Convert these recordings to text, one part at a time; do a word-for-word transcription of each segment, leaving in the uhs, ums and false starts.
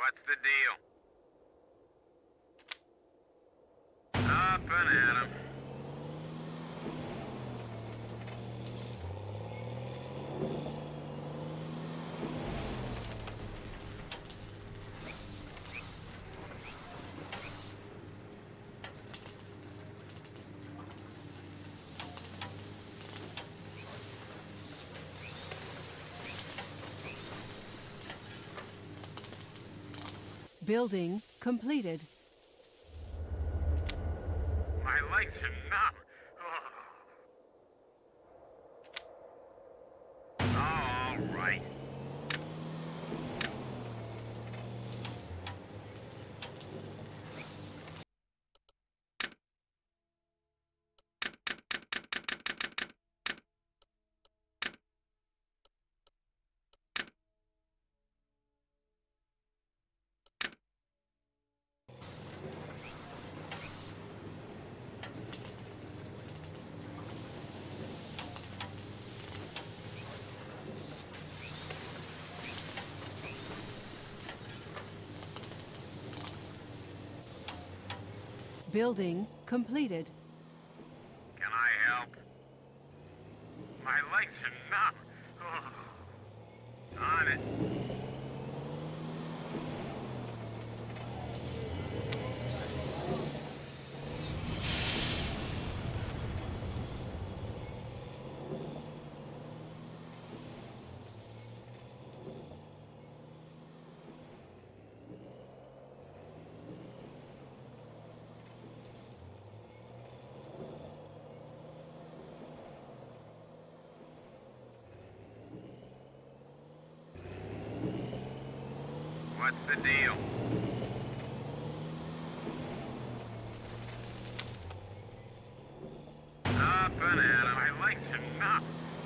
What's the deal? Up and at 'em. Building completed. My legs are numb. Oh, all right. Building completed. Can I help? My legs are numb. On it. What's the deal? Up and at 'em. My legs are numb.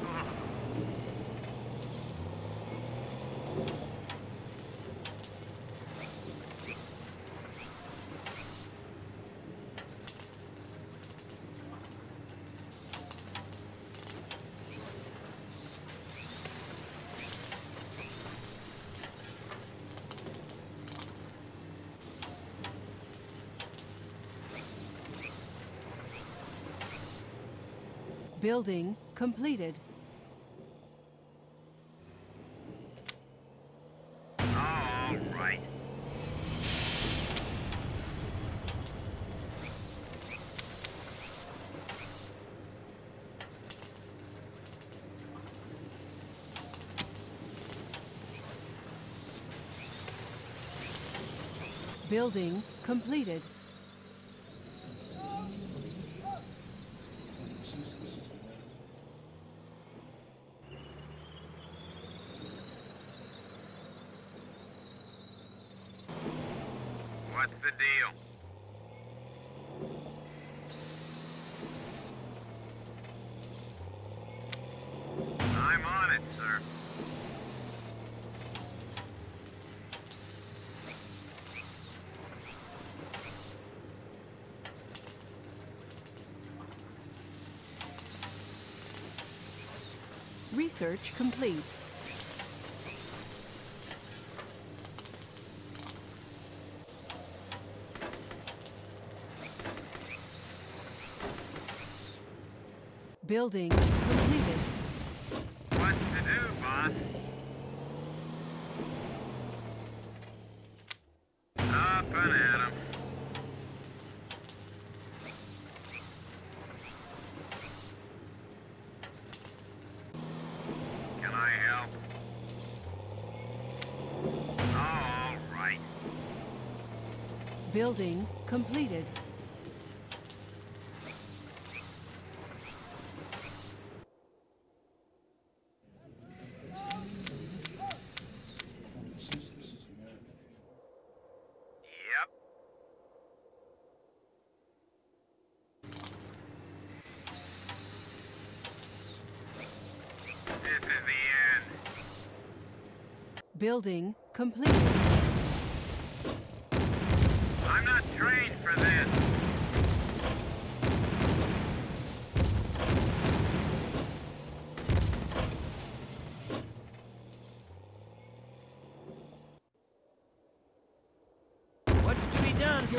Building completed. All right. Building completed. What's the deal? I'm on it, sir. Research complete. Building completed. What to do, boss? Up and at 'em. Can I help? All right. Building completed. Yep. This is the end. Building completed. I'm not trained for this.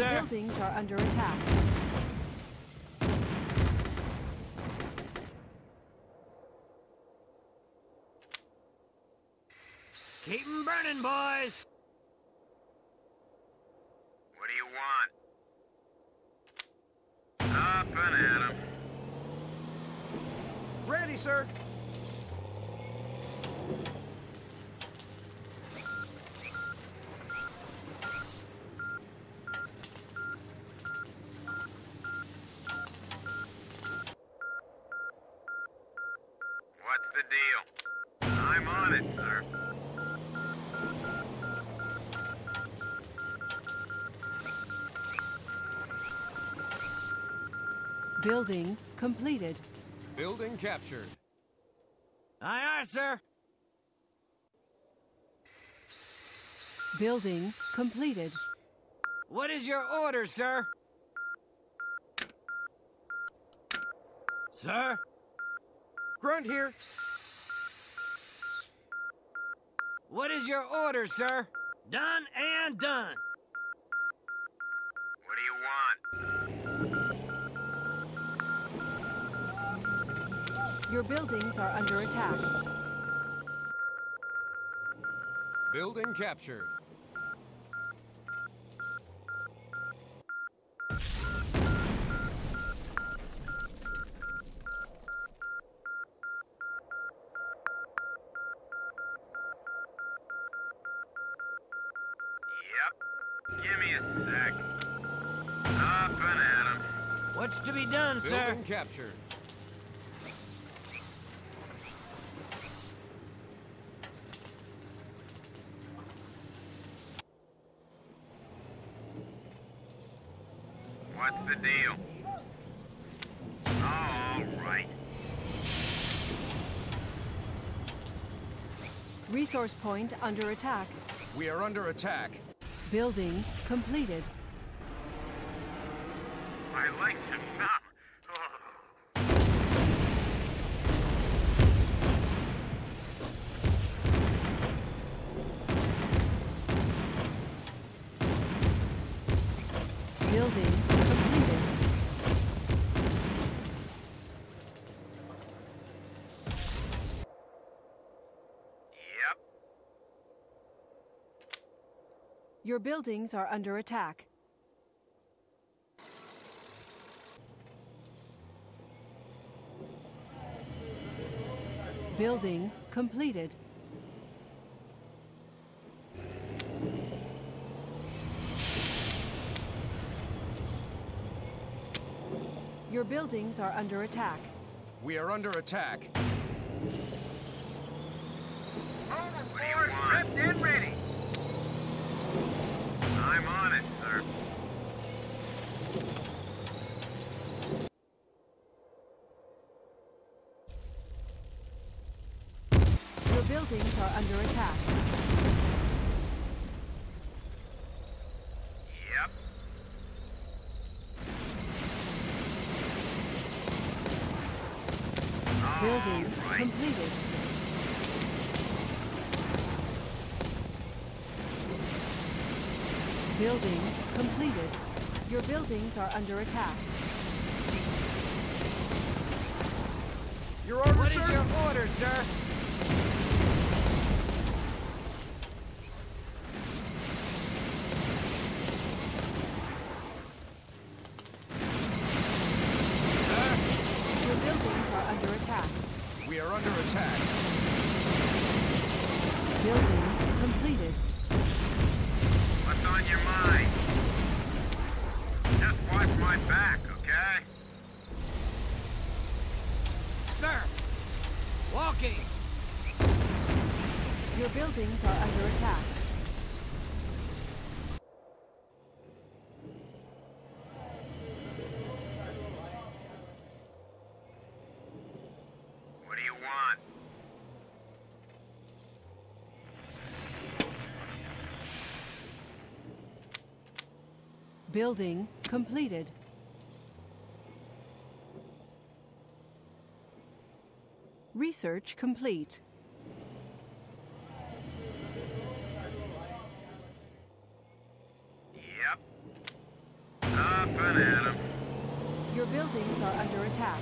Your sir. buildings are under attack. Keep 'em burning, boys. What do you want? Up and at 'em. Ready, sir. What's the deal? I'm on it, sir. Building completed. Building captured. Aye, aye, sir. Building completed. What is your order, sir? Sir? Grunt here. What is your order, sir? Done and done. What do you want? Your buildings are under attack. Building captured. Yep. Give me a sec. Up and at 'em. What's to be done, sir? Building captured. What's the deal? Oh, all right. Resource point under attack. We are under attack. Building completed. My legs are numb. Oh. Building completed. Yep. Your buildings are under attack. Building completed. Your buildings are under attack. We are under attack. Overboard, stripped and ready. I'm on it, sir. Your buildings are under attack. Yep. Building All right. completed. Building completed. Your buildings are under attack. Your order, What sir? is your order, sir? Sir? Your buildings are under attack. We are under attack. Building completed. What's on your mind? Just watch my back, okay? Sir! Walking! Your buildings are under attack. What do you want? Building completed. Research complete. Yep. buildings are under attack.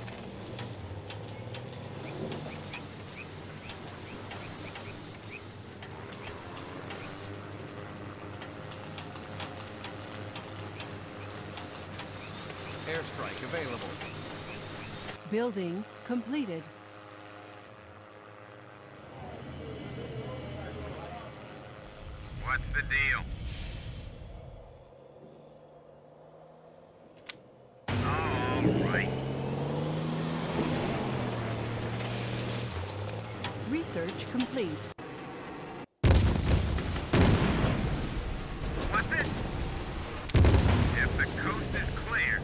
Airstrike available. Building completed. What's the deal? All right. Research complete. What's it? If the coast is clear.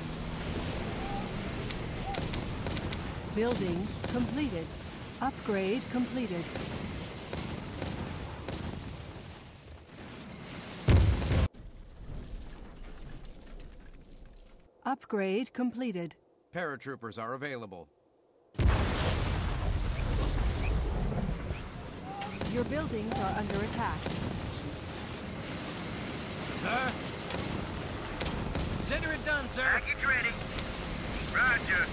Building completed. Upgrade completed. Upgrade completed. Paratroopers are available. Your buildings are under attack. Sir? Consider it done, sir. Package ready. Roger.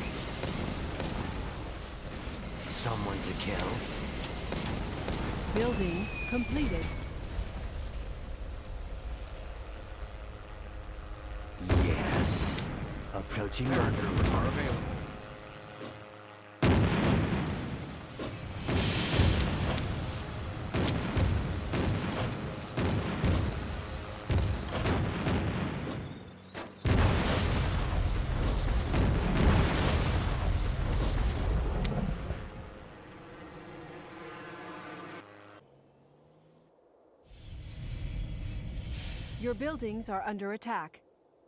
Someone to kill. Building completed. Yes. Approaching London. Paratroopers are available. Your buildings are under attack.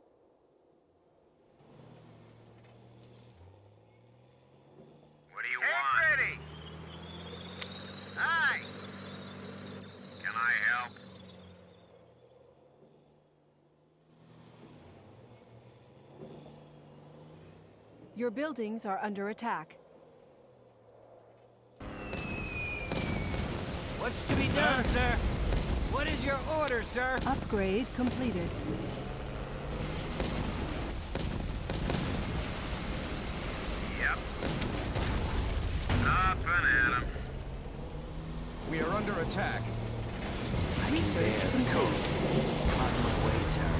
What do you want? Ready. Hi. Can I help? Your buildings are under attack. What's to be done, sir? What is your order, sir? Upgrade completed. Yep. Up and at 'em. We are under attack. Research complete. On my way, sir.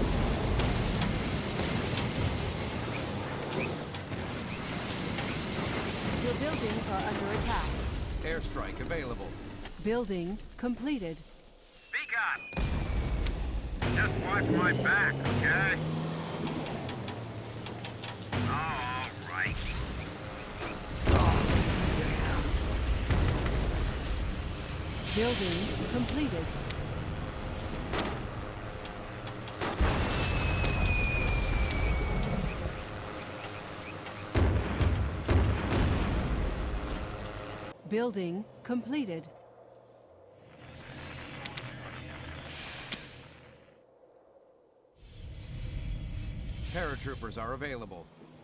Your buildings are under attack. Airstrike available. Building completed. Speak up. Just watch my back, okay? All right. Building completed. Building completed. Paratroopers are available.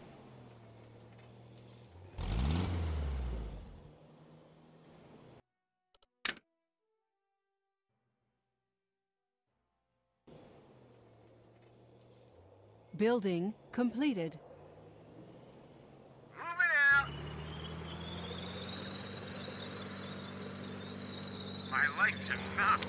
Building completed. Moving out. My legs are numb.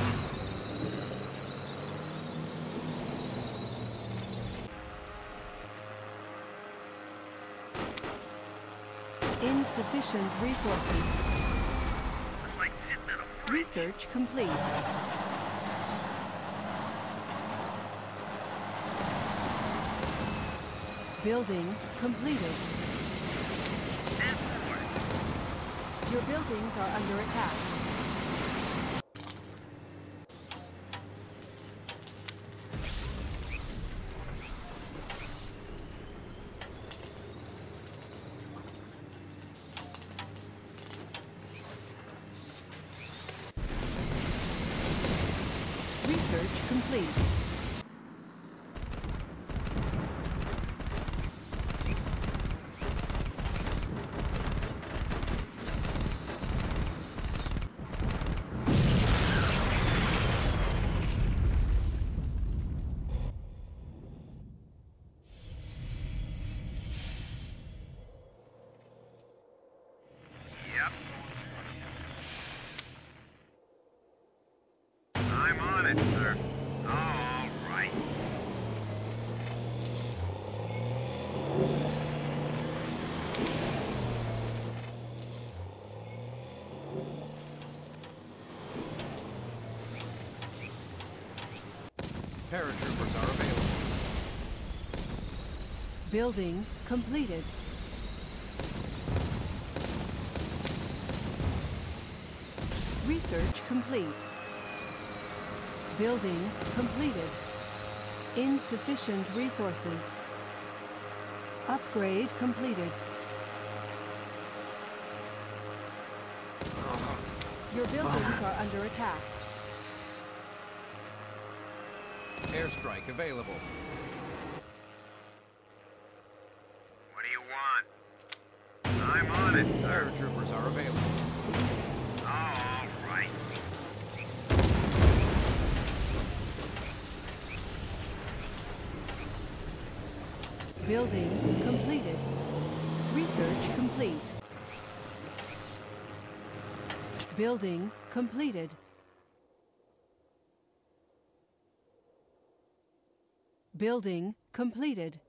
Insufficient resources. It's like sitting in a fridge. Research complete. Building completed. And forward. Your buildings are under attack. Research complete. Paratroopers are available. Building completed. Research complete. Building completed. Insufficient resources. Upgrade completed. Your buildings are under attack. Airstrike available. What do you want? I'm on it, sir. Paratroopers are available. Oh, all right. Building completed. Research complete. Building completed. Building completed.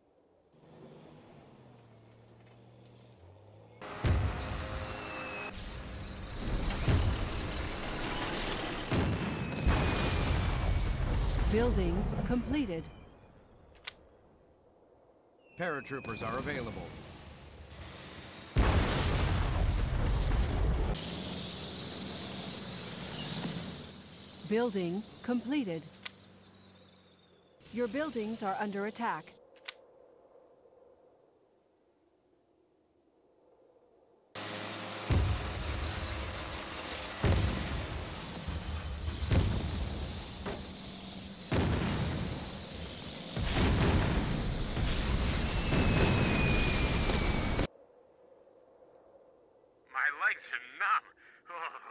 Building completed. Paratroopers are available. Building completed. Your buildings are under attack. My legs are numb. Oh.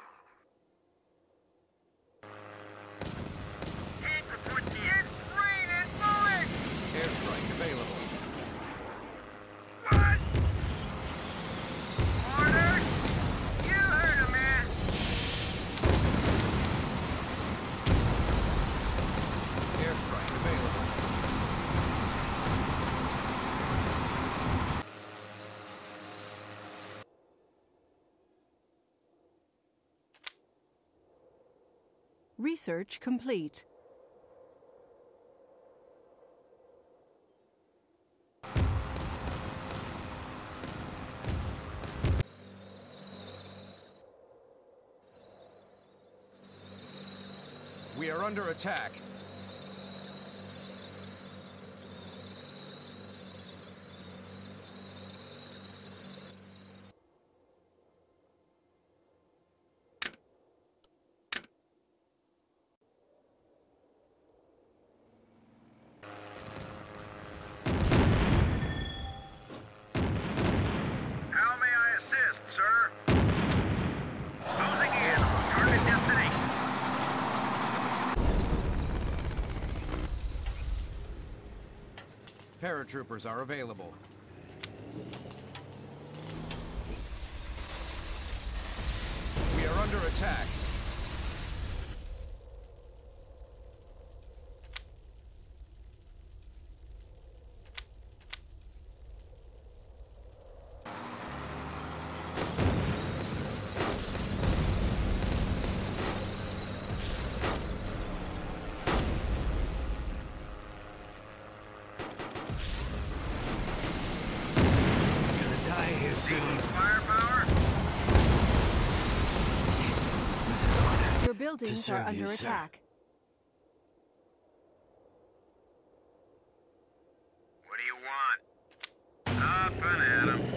Airstrike available. What? Orders? You heard him, man. Airstrike available. Research complete. We are under attack. How may I assist, sir? Closing in on target destination. Paratroopers are available. We are under attack. Firepower? Your buildings are under attack. What do you want? Up and at 'em.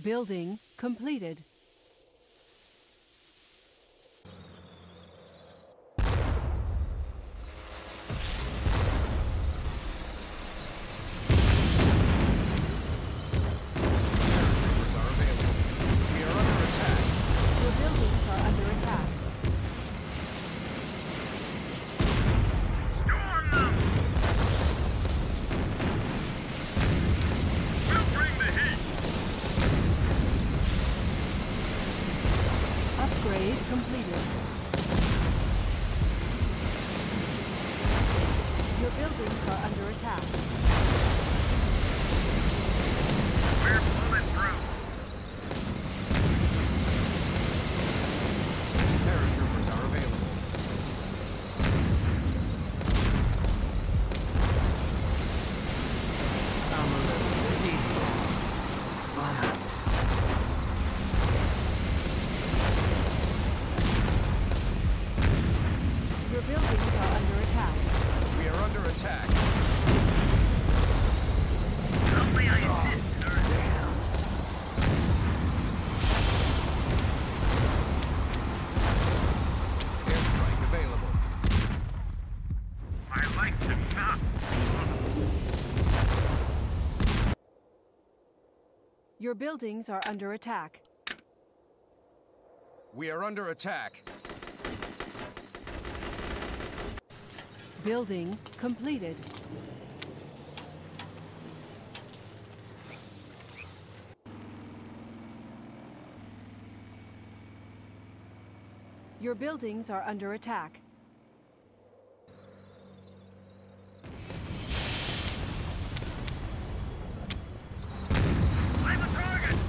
Building completed. Are available. We are under attack. Your buildings are under attack. Storm them! We'll bring the heat! Upgrade completed. Your buildings are under attack. We're pulling through. Paratroopers are available. I'm a little busy. Your buildings are under attack. We are under attack. Not may I assist, sir? Airstrike available. I like some knock. Your buildings are under attack. We are under attack. Building completed. Your buildings are under attack. I'm a target!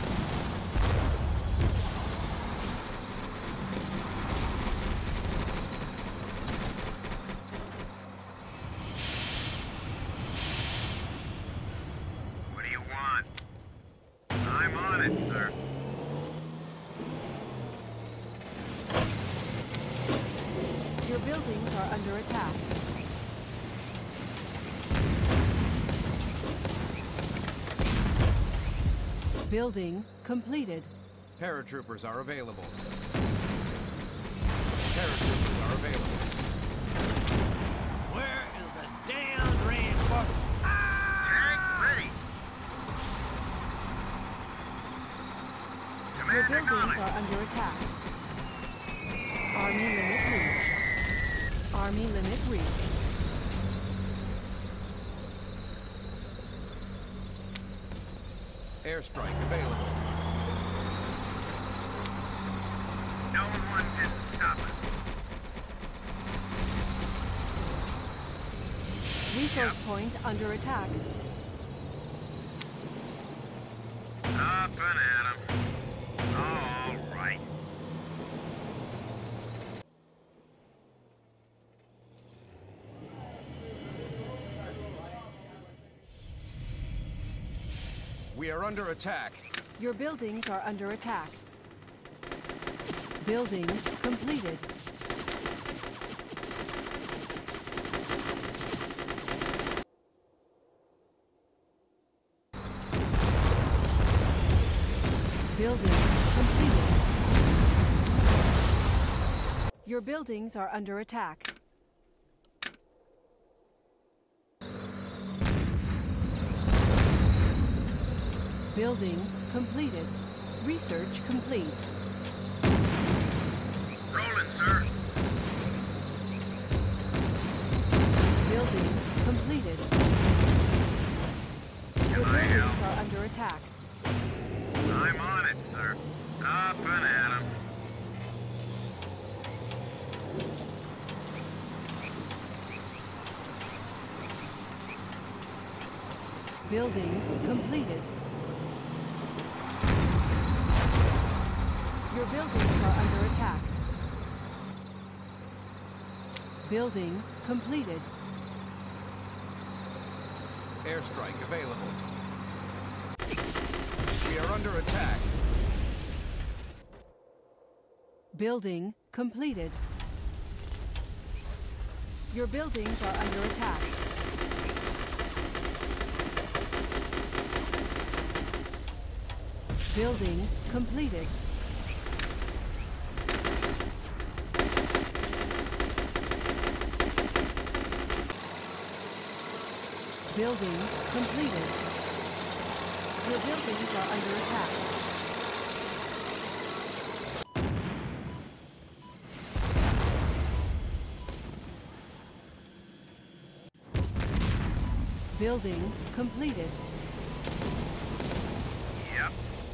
What do you want? I'm on it, sir. Your buildings are under attack. Building completed. Paratroopers are available. Paratroopers are available. Where is the damn reinforcement? Tank ready! Your Commander buildings Golly! are under attack. Army limit reached. Army limit reached. Airstrike available. No one can stop us. Resource point under attack. Up and at 'em. All right. We are under attack. Your buildings are under attack. Building completed. Building completed. Your buildings are under attack. Building completed. Research complete. Rolling, sir. Building completed. Your Can I buildings help? are under attack. I'm on it, sir. Up and at 'em. Building completed. Your buildings are under attack. Building completed. Airstrike available. We are under attack. Building completed. Your buildings are under attack. Building completed. Building completed. Your buildings are under attack. Building completed. Yep.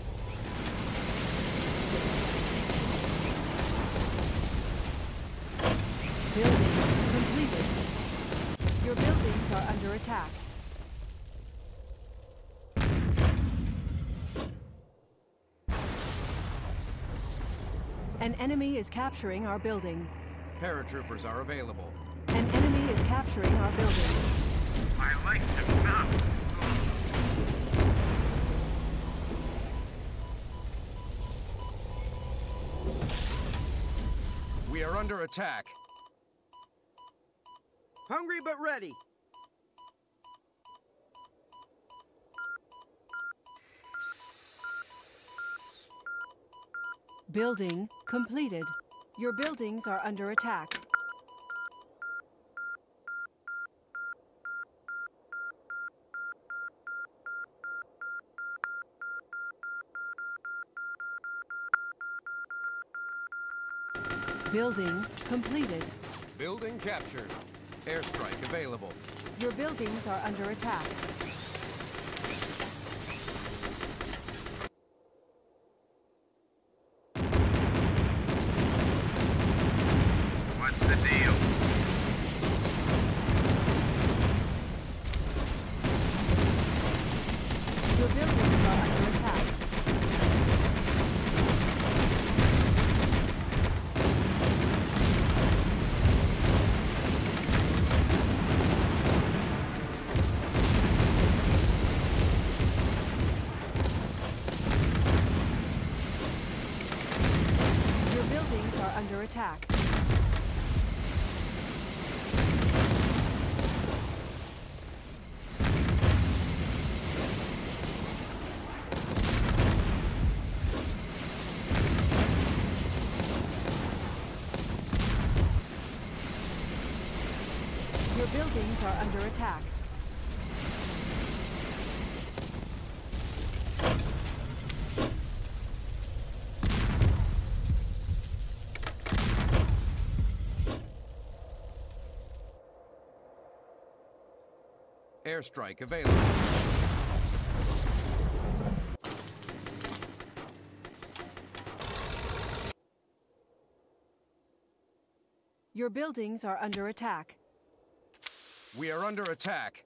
Building completed. Your buildings are under attack. An enemy is capturing our building. Paratroopers are available. An enemy is capturing our building. I like to not. We are under attack. Hungry but ready. Building completed. Your buildings are under attack. Building completed. Building captured. Airstrike available. Your buildings are under attack. What's the deal? Your buildings are under attack. Your buildings are under attack. Your buildings are under attack. Airstrike available. Your buildings are under attack. We are under attack.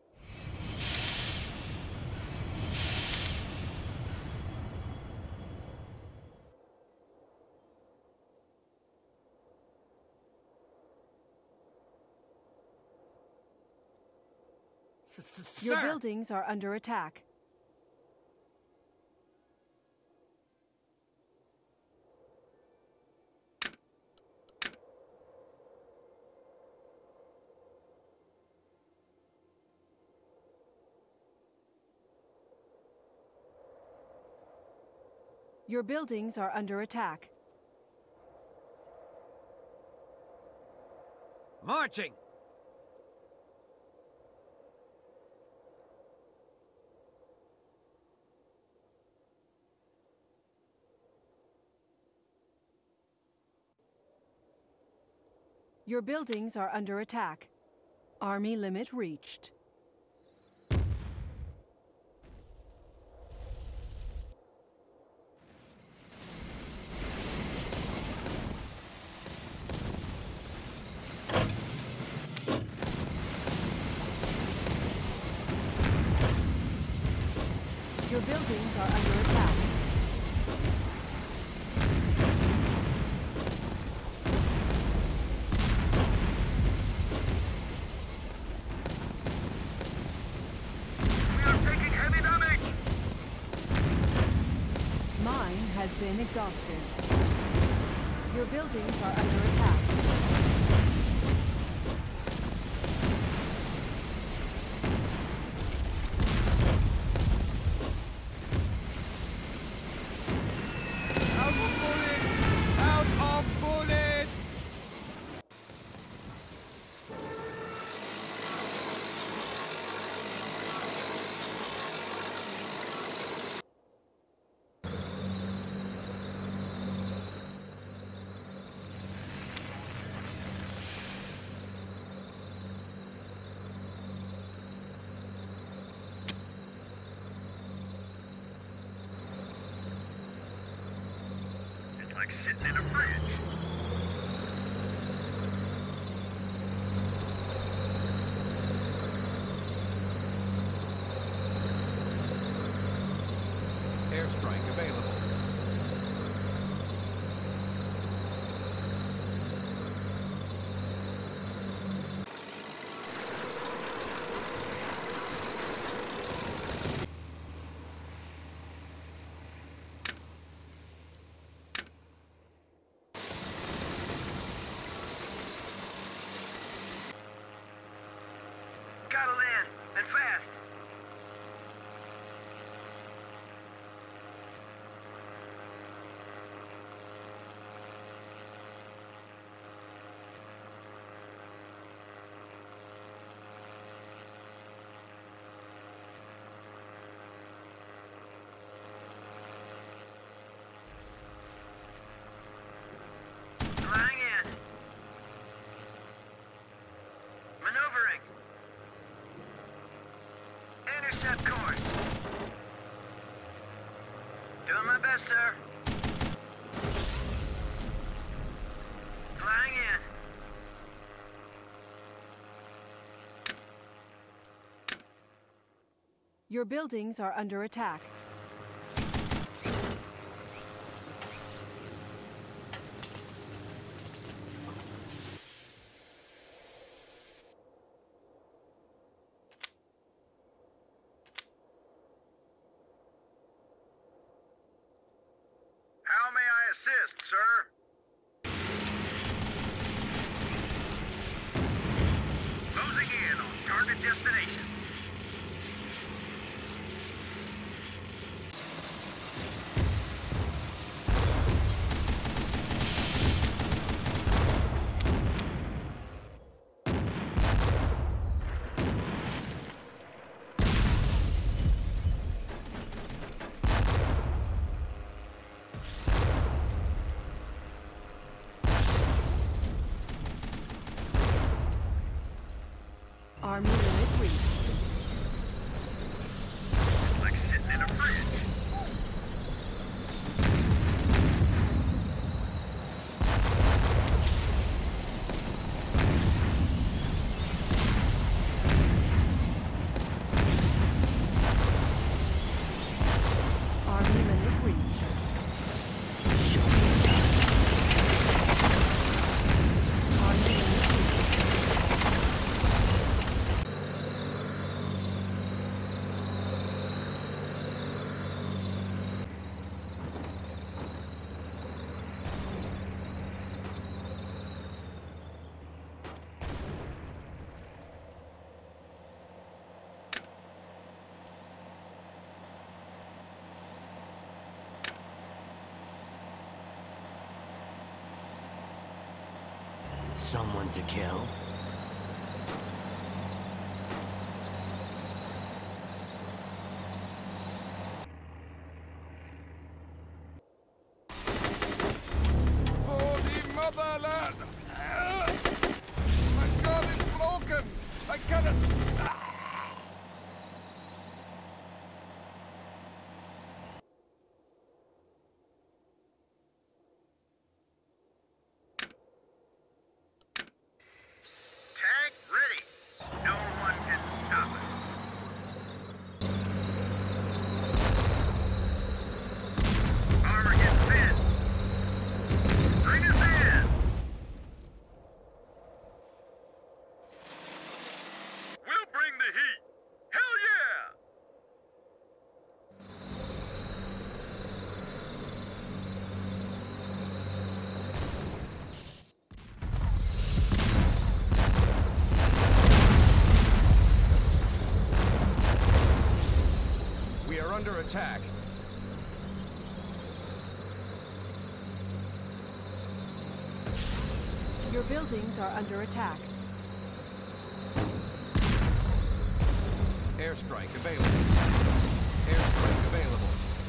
Your buildings are under attack. Your buildings are under attack. Marching. Your buildings are under attack. Army limit reached. Your buildings are under attack. We are taking heavy damage. Mine has been exhausted. Your buildings are under attack. like sitting in a fridge. Airstrike available. Gotta land, and fast. Flying in. Maneuvering. Intercept course. Doing my best, sir. Flying in. Your buildings are under attack. How may I assist, sir? Closing in on target destination. Army unit reached. It's like sitting in a fridge. Army unit reached. Army unit reached. Someone to kill? For the motherland! Ah! My gun is broken! I cannot... Ah! Tank ready. No one can stop it. Armor gets thin. Bring us in. We'll bring the heat. Hell yeah! We are under attack. Your buildings are under attack. Airstrike available. Airstrike available.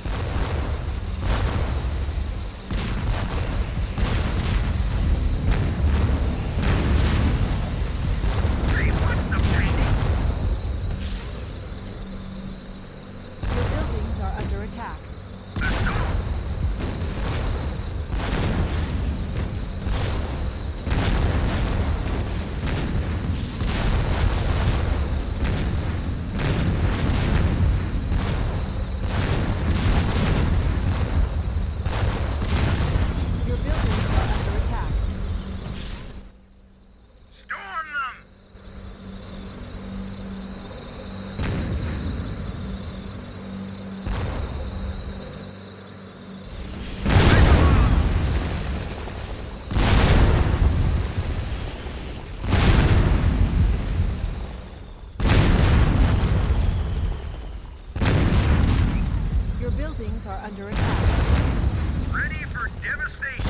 Hey, what's the painting? Your buildings are under attack. Let's go. buildings are under attack. Ready for devastation.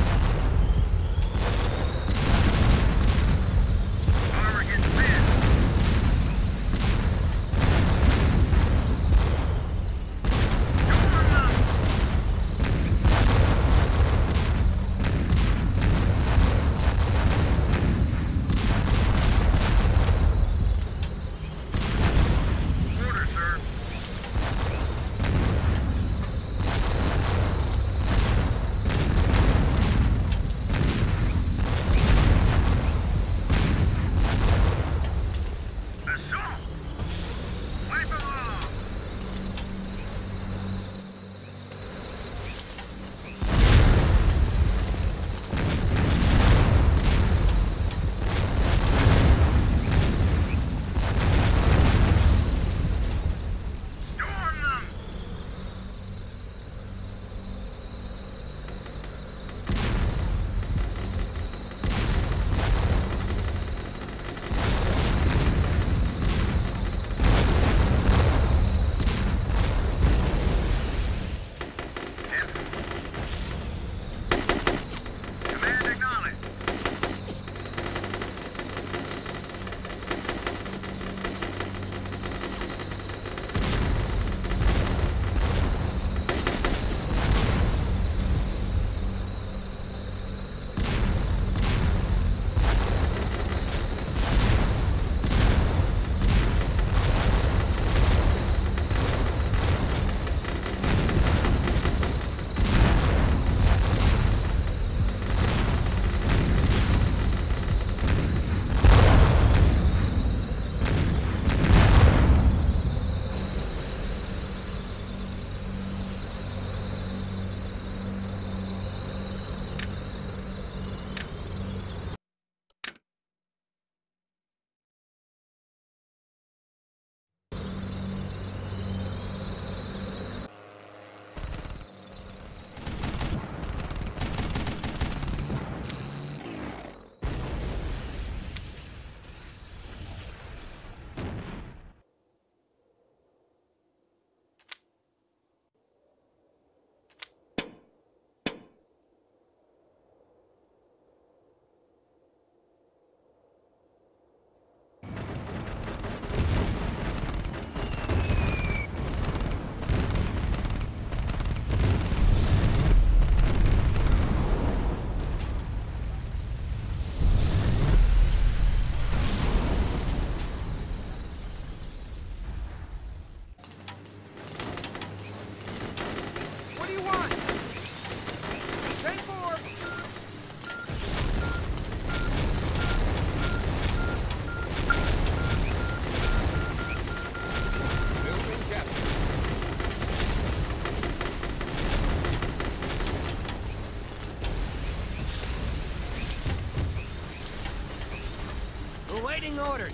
Armor gets thin. Storm them. Order, sir. Assault! Wipe them off! Storm them! Command acknowledged. What do you want? ten four. Building captured. Awaiting orders.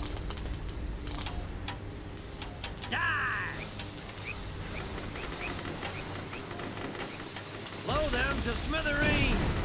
Die! Blow them to smithereens!